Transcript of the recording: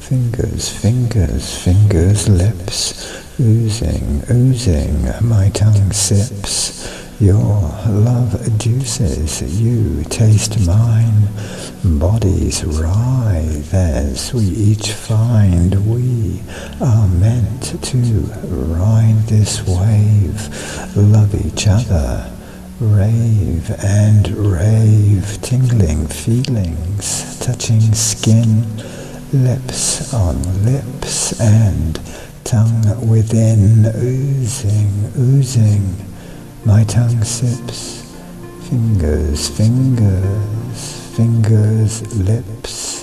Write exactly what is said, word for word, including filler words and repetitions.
Fingers, fingers, fingers, lips, oozing, oozing, my tongue sips your love juices, you taste mine, bodies writhe as we each find we are meant to ride this wave, love each other, rave and rave, tingling feelings, touching skin, lips on lips and tongue within, oozing, oozing, my tongue sips, fingers, fingers, fingers, lips,